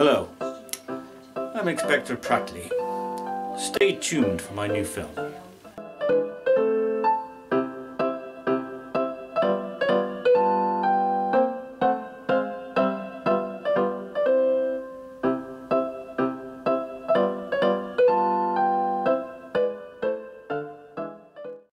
Hello, I'm Inspector Prattly. Stay tuned for my new film.